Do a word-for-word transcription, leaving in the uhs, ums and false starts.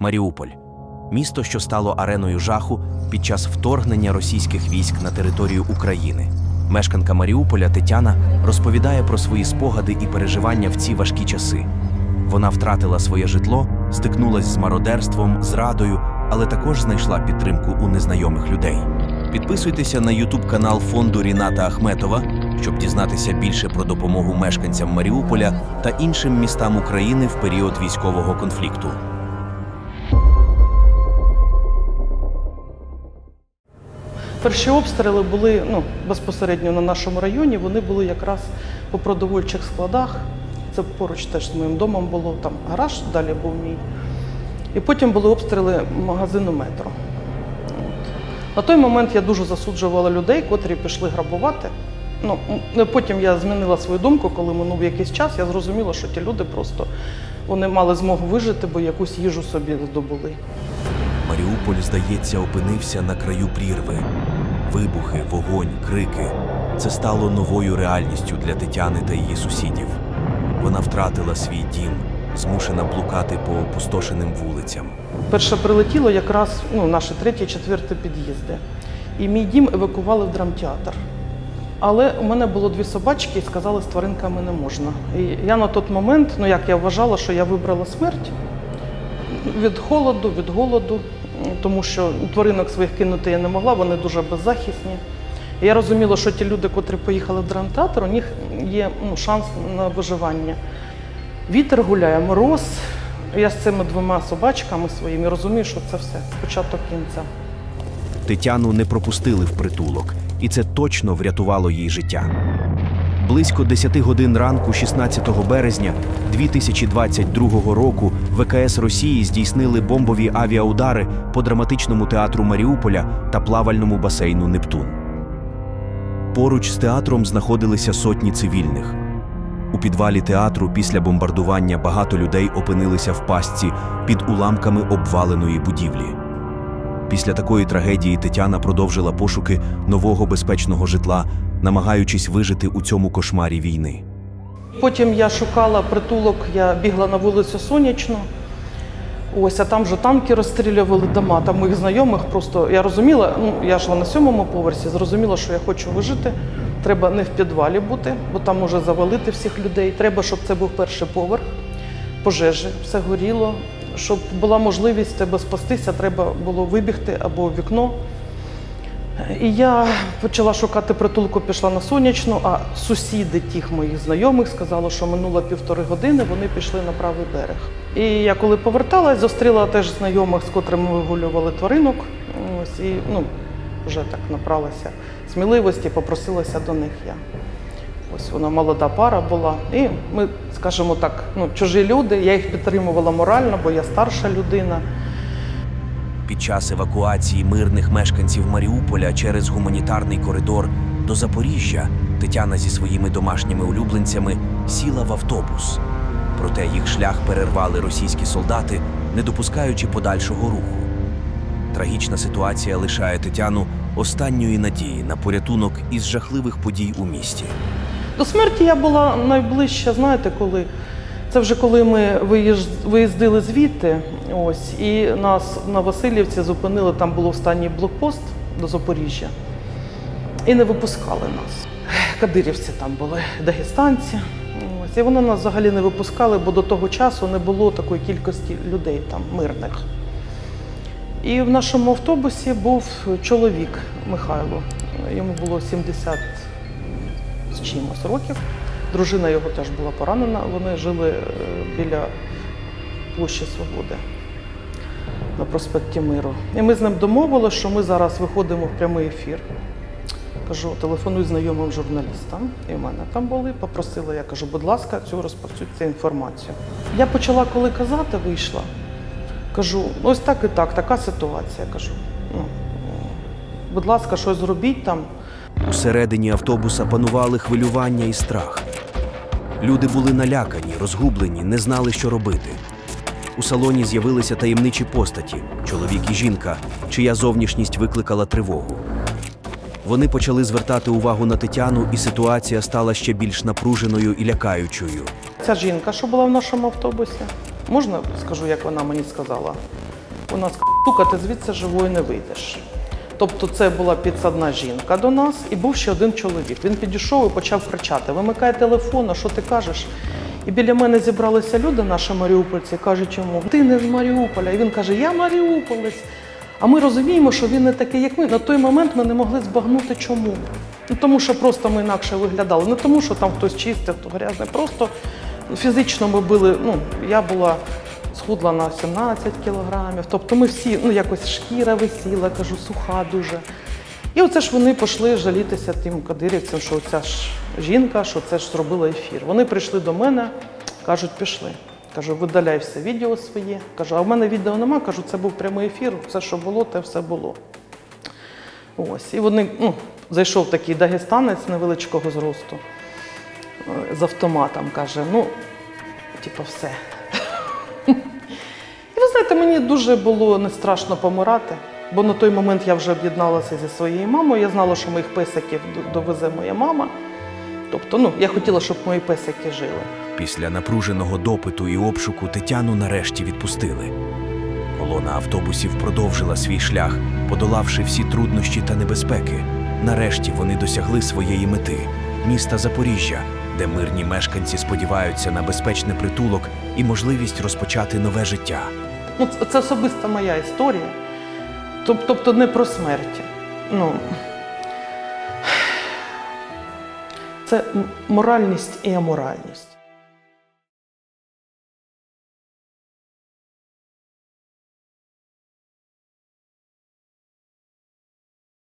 Маріуполь – місто, що стало ареною жаху під час вторгнення російських військ на територію України. Мешканка Маріуполя Тетяна розповідає про свої спогади і переживання в ці важкі часи. Вона втратила своє житло, стикнулась з мародерством, зрадою, але також знайшла підтримку у незнайомих людей. Підписуйтеся на ютуб-канал фонду Ріната Ахметова, щоб дізнатися більше про допомогу мешканцям Маріуполя та іншим містам України в період військового конфлікту. Перші обстріли були ну, безпосередньо на нашому районі, вони були якраз по продовольчих складах. Це поруч теж з моїм домом було, там гараж далі був мій. І потім були обстріли магазину «Метро». На той момент я дуже засуджувала людей, котрі пішли грабувати. Ну, потім я змінила свою думку, коли минув якийсь час, я зрозуміла, що ті люди просто вони мали змогу вижити, бо якусь їжу собі здобули. Маріуполь, здається, опинився на краю прірви. Вибухи, вогонь, крики – це стало новою реальністю для Тетяни та її сусідів. Вона втратила свій дім, змушена блукати по опустошеним вулицям. Перше прилетіло якраз ну, наші третій, четвертий під'їзди. І мій дім евакували в драмтеатр. Але у мене було дві собачки і сказали, з тваринками не можна. І я на той момент, ну як я вважала, що я вибрала смерть від холоду, від голоду, тому що тваринок своїх кинути я не могла, вони дуже беззахисні. І я розуміла, що ті люди, котрі поїхали в драмтеатр, у них є ну, шанс на виживання. Вітер гуляє, мороз. Я з цими двома собачками своїми розумію, що це все, початок кінця. Тетяну не пропустили в притулок, і це точно врятувало їй життя. Близько десяти годин ранку шістнадцятого березня дві тисячі двадцять другого року Ве Ка Ес Росії здійснили бомбові авіаудари по драматичному театру Маріуполя та плавальному басейну «Нептун». Поруч з театром знаходилися сотні цивільних. У підвалі театру після бомбардування багато людей опинилися в пастці під уламками обваленої будівлі. Після такої трагедії Тетяна продовжила пошуки нового безпечного житла, намагаючись вижити у цьому кошмарі війни. Потім я шукала притулок, я бігла на вулицю Сонячну. Ось, а там вже танки розстрілювали дома, там моїх знайомих просто, я розуміла, ну, я жила на сьомому поверсі, зрозуміла, що я хочу вижити. Треба не в підвалі бути, бо там може завалити всіх людей. Треба, щоб це був перший поверх, пожежі, все горіло. Щоб була можливість тебе спастися, треба було вибігти або в вікно. І я почала шукати притулку, пішла на Сонячну, а сусіди тих моїх знайомих сказали, що минуло півтори години, вони пішли на правий берег. І я коли поверталась, зустріла теж знайомих, з котрими вигулювали тваринок. Ось, і ну, вже так набралася сміливості, попросилася до них я. Ось вона молода пара була. І ми, скажімо так, ну, чужі люди, я їх підтримувала морально, бо я старша людина. Під час евакуації мирних мешканців Маріуполя через гуманітарний коридор до Запоріжжя Тетяна зі своїми домашніми улюбленцями сіла в автобус. Проте їх шлях перервали російські солдати, не допускаючи подальшого руху. Трагічна ситуація лишає Тетяну останньої надії на порятунок із жахливих подій у місті. До смерті я була найближча, знаєте, коли? Це вже коли ми виїздили звідти, ось, і нас на Васильівці зупинили, там був останній блокпост до Запоріжжя, і не випускали нас. Кадирівці там були, дагестанці, ось, і вони нас взагалі не випускали, бо до того часу не було такої кількості людей там, мирних. І в нашому автобусі був чоловік Михайло, йому було сімдесят з чимось років. Дружина його теж була поранена, вони жили біля площі Свободи на проспекті Миру. І ми з ним домовилися, що ми зараз виходимо в прямий ефір. Кажу, телефоную знайомим журналістам, і в мене там були, попросила, я кажу, будь ласка, цю розповсюдьте інформацію. Я почала, коли казати, вийшла, кажу, ось так і так, така ситуація, кажу, ну, будь ласка, щось зробіть там. Усередині автобуса панували хвилювання і страх. Люди були налякані, розгублені, не знали, що робити. У салоні з'явилися таємничі постаті – чоловік і жінка, чия зовнішність викликала тривогу. Вони почали звертати увагу на Тетяну, і ситуація стала ще більш напруженою і лякаючою. Ця жінка, що була в нашому автобусі, можна скажу, як вона мені сказала? Вона сказала, сука, ти звідси живою не вийдеш. Тобто це була підсадна жінка до нас і був ще один чоловік. Він підійшов і почав кричати: вимикай телефон, а що ти кажеш? І біля мене зібралися люди, наші маріупольці, кажуть йому: ти не з Маріуполя. І він каже: я маріуполець. А ми розуміємо, що він не такий, як ми. На той момент ми не могли збагнути, чому. Ну, тому що просто ми інакше виглядали. Не тому, що там хтось чистив, хто грязний. Просто фізично ми були, ну, я була схудла на сімнадцять кілограмів. Тобто ми всі, ну, якось шкіра висіла, кажу, суха дуже. І оце ж вони пішли жалітися тим кадирівцям, що ця ж жінка, що це ж зробила ефір. Вони прийшли до мене, кажуть, пішли. Кажу, видаляй все відео своє. Кажу, а в мене відео нема. Кажу, це був прямий ефір, все, що було, те все було. Ось. І вони, ну, зайшов такий дагестанець невеличкого зросту з автоматом, каже, ну, типу, все. І ви знаєте, мені дуже було не страшно помирати, бо на той момент я вже об'єдналася зі своєю мамою, я знала, що моїх песиків довезе моя мама. Тобто, ну, я хотіла, щоб мої песики жили. Після напруженого допиту і обшуку Тетяну нарешті відпустили. Колона автобусів продовжила свій шлях, подолавши всі труднощі та небезпеки. Нарешті вони досягли своєї мети – міста Запоріжжя, де мирні мешканці сподіваються на безпечний притулок і можливість розпочати нове життя. Ну, це особиста моя історія, тобто не про смерть. Ну, це моральність і аморальність.